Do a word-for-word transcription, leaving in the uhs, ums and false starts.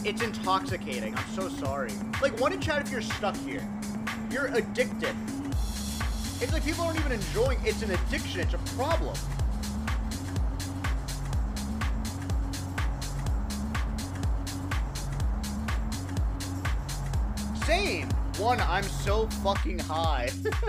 It's intoxicating. I'm so sorry. Like, one in chat if you're stuck here. You're addicted. It's like people aren't even enjoying. It's an addiction. It's a problem. Same. One, I'm so fucking high.